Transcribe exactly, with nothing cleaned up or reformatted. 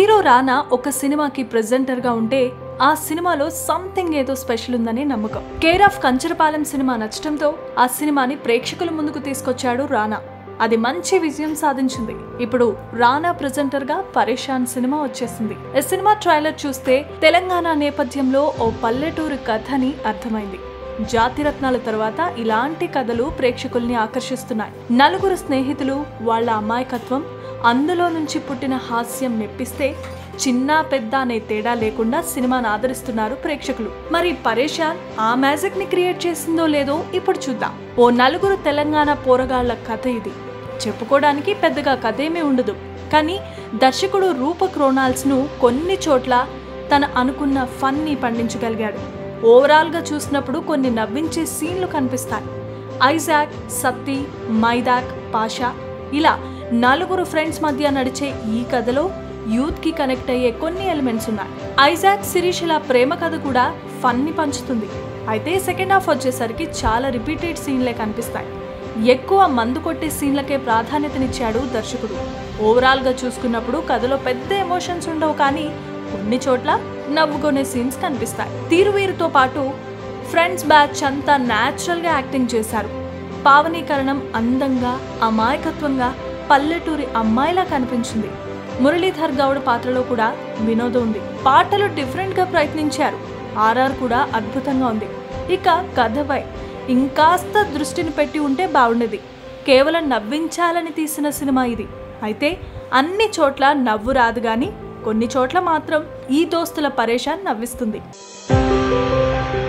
Hero రానా ఒక సినిమాకి presenter గా ఉంటే ఆ సినిమాలో సంథింగ్ ఏదో స్పెషల్ ఉందని నమ్మకం. కేర్ ఆఫ్ కంచరపాలెం సినిమా నచ్చడంతో ఆ సినిమాని ప్రేక్షకుల ముందుకు తీసుకొచ్చాడు రానా. అది మంచి విజయం సాధించింది. ఇప్పుడు రానా ప్రెజెంటర్ గా పరేషాన్ సినిమా వచ్చేసింది. ఈ సినిమా ట్రైలర్ చూస్తే తెలంగాణ నేపథ్యంలో ఓ పల్లెటూరు కథని అర్థమైంది. జాతిరత్నాల తర్వాత ఇలాంటి కథలు ప్రేక్షకుల్ని ఆకర్షిస్తున్నాయి. నలుగురు స్నేహితులు, వాళ్ల అమాయకత్వం, అందులో నుంచి పుట్టిన హాస్యం మెప్పిస్తే చిన్న పెద్ద అనే తేడా లేకుండా సినిమాను ఆదరిస్తున్నారు ప్రేక్షకులు. మరి పరేషాన్ ఆ మ్యాజిక్ ని క్రియేట్ చేసిందో లేదో ఇప్పుడు చూద్దాం. ఓ నలుగురు తెలంగాణ పోరగాళ్ల కథ ఇది. చెప్పుకోవడానికి పెద్దగా కథేమీ ఉండదు, కానీ దర్శకుడు రూపక్ రోనాల్డ్స్ ను కొన్ని చోట్ల తన అనుకున్న ఫన్ ని పండించగలిగాడు. ఓవరాల్ గా చూసినప్పుడు కొన్ని నవ్వించే సీన్లు కనిపిస్తాయి. ఐజాక్, సత్తి, మైదాక్, పాషా ఇలా నలుగురు ఫ్రెండ్స్ మధ్య నడిచే ఈ కథలో యూత్ కి కనెక్ట్ అయ్యే కొన్ని ఎలిమెంట్స్ ఉన్నాయి. ఐజాక్, శిరీషల ప్రేమ కథ కూడా ఫన్ ని పంచుతుంది. అయితే సెకండ్ హాఫ్ వచ్చేసరికి చాలా రిపీటెడ్ సీన్లే కనిపిస్తాయి. ఎక్కువ మందు కొట్టే సీన్లకే ప్రాధాన్యతనిచ్చాడు దర్శకుడు. ఓవరాల్ గా చూసుకున్నప్పుడు కథలో పెద్ద ఎమోషన్స్ ఉండవు, కానీ కొన్ని చోట్ల నవ్వుకునే సీన్స్ కనిపిస్తాయి. తీరువీరుతో పాటు ఫ్రెండ్స్ బ్యాచ్ అంతా న్యాచురల్ గా యాక్టింగ్ చేశారు. పావనీకరణం అందంగా, అమాయకత్వంగా పల్లెటూరి అమ్మాయిలా కనిపించింది. మురళీధర్ గౌడ్ పాత్రలో కూడా వినోదం ఉంది. పాటలు డిఫరెంట్ గా ప్రయత్నించారు. ఆర్ఆర్ కూడా అద్భుతంగా ఉంది. ఇక కథపై ఇంకాస్త దృష్టిని పెట్టి ఉంటే బాగుండేది. కేవలం నవ్వించాలని తీసిన సినిమా ఇది. అయితే అన్ని చోట్ల నవ్వు రాదు, గాని కొన్ని చోట్ల మాత్రం ఈ దోస్తుల పరేషాన్ నవ్విస్తుంది.